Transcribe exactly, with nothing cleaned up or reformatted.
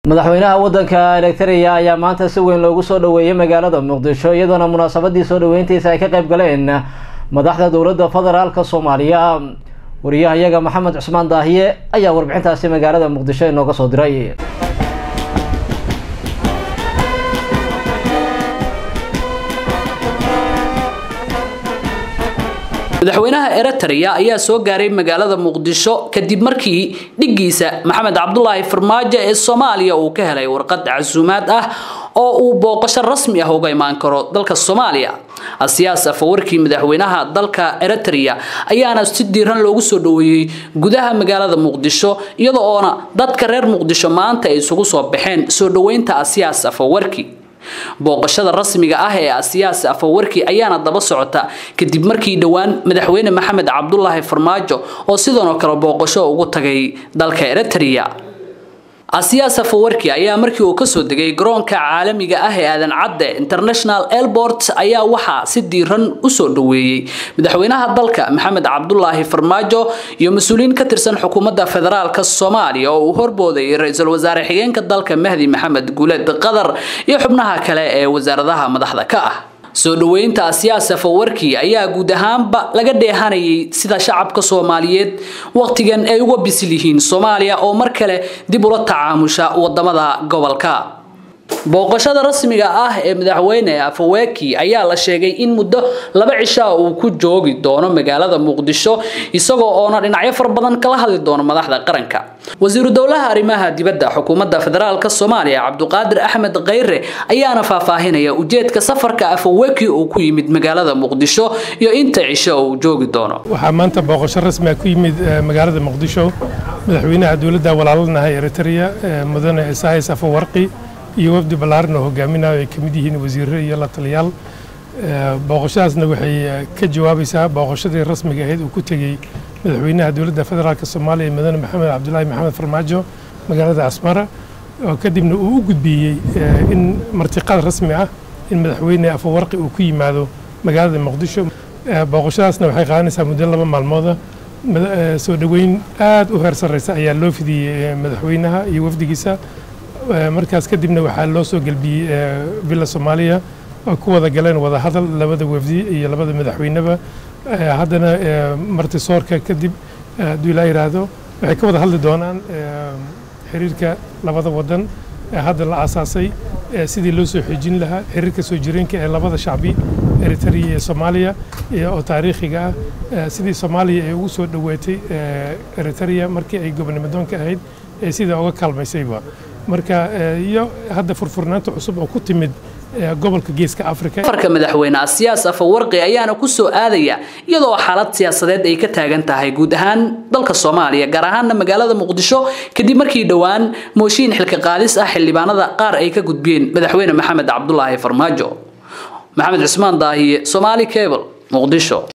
madaxweynaha wadanka Eritrea ayaa maanta si weyn loogu soo dhaweeyay magaalada Muqdisho iyadoo munaasabadii soo dhaweyntiisa ay ka qayb galeen madaxda dawladda federaalka Soomaaliya. wariyahayaga Maxamed Cusmaan Daahiye ayaa warbixintaasi magaalada Muqdisho inooga soo diray. madaxweynaha Eritrea ayaa soo gaaray magaalada Muqdisho kadib markii dhigiisa Maxamed Cabdullaahi Farmaajo ee Soomaaliya uu ka helay warqad casuumaad ah oo uu booqasho rasmi ah uga imaan karo dalka Soomaaliya. Siyaasa fawarkii madaxweynaha dalka Eritrea ayaana si diiran loogu soo dhaweeyay gudaha magaalada Muqdisho iyadoo oona dadka reer Muqdisho maanta ay isugu soo baxeen soo dhaweynta siyaasa fawarkii. booqashada rasmiga ah ee siyaasa fawarkii ayaana daba socota kadib markii dhawaan madaxweyne Maxamed Cabdullaahi Farmaajo oo sidoo kale booqasho ugu tagay dalka Eritrea. siyaasa fawarkii ayaa markii uu ka soo degay garoonka caalamiga ah ee Aadan Cadde International Airport ayaa waxa si diiran u soo dhaweeyay madaxweynaha dalka Maxamed Cabdullaahi Farmaajo iyo mas'uuliyiin ka tirsan xukuumadda federaalka Soomaaliya oo uu horbooday ra'iisul wasaare xigeenka dalka Mahdi Maxamed Guuled Qadar iyo xubnaha kale ee wasaaradaha madaxda ka ah. soo dhaweynta siyaasa fawarkii ayaa guud ahaanba laga dheehanayay sida shacabka Soomaaliyeed waqtigan ay uga bisil yihiin Soomaaliya oo mar kale dib ula tacaamusha wadamada gobolka. booqashada rasmiga ah ee madaxweyne Fawarkii ayaa la sheegay in muddo laba cisho uu ku joogi doono magaalada Muqdisho isagoo oo dhinacyo far badan kala hadli doono madaxda qaranka. wasiiru dawlaha arrimaha dibadda xukuumadda federaalka Soomaaliya Cabduqaadir Axmed Khayre ayaana faahfaahinaya ujeedka safarka Fawarkii uu ku yimid magaalada Muqdisho iyo inta cisho uu joogi doono. waxaa maanta booqasho rasmi ah ku yimid magaalada Muqdisho madaxweynaha dawladda walaalanaha Eritrea mudane Isaias Afwerki iyo wafdi balaaran oo hogaaminayo ay kamid yihiin wasiirro iyo la taliyaal. booqashadaasna waxay ka jawaabaysaa booqashadii rasmiga ahayd uu ku tagay madaxweynaha dawladda federaalka Soomaaliya mudane Maxamed Cabdullaahi Maxamed Farmaajo magaalada Asmara oo kadibna uu u gudbiyay in martiqaad rasmi ah in madaxweyne Afwerki uu ku yimaado magaalada Muqdisho. booqashadaasna waxay qaadanaysaa muddo laba maalmood soo dhaweyn aad u heer sareysa ayaa loo fidiyay madaxweynaha iyo wafdigiisa. markaas kadibna waxaa loo soo galbiyay villa Soomaaliya oo ku wada galeen wada hadal labada wafdi iyo labada madaxweynaba. haddana marti soorka kadib hadii la yiraahdo waxay ka wada hadli doonaan xiriirka labada wadan hadda la asaasay sidii loo soo xoojin lahaa xiriirka soo jireenka ee labada shacbi Eritrea iyo Soomaaliya oo taariikhiga ah sidii Soomaaliya ay ugu soo dhaweetay Eritrea markii ay gobonnimadoonka ahayd ee sida uga kalmaysayba. marka iyo hadda furfurnaanta cusub oo ku timid gobolka geeska Afrika. farka madaxweynaha siyaasa Fawarki ayaana ku soo aadaya iyadoo xaalad siyaasadeed ay ka taagan tahay guud ahaan dalka Soomaaliya gaar ahaan magaalada Muqdisho kadib markii dhawaan mooshin xilka qaadis ah xildhibaanada qaar ay ka gudbeen madaxweyne Maxamed Cabdullaahi Farmaajo. Maxamed Cusmaan Daahiye, Somali Cable, Muqdisho.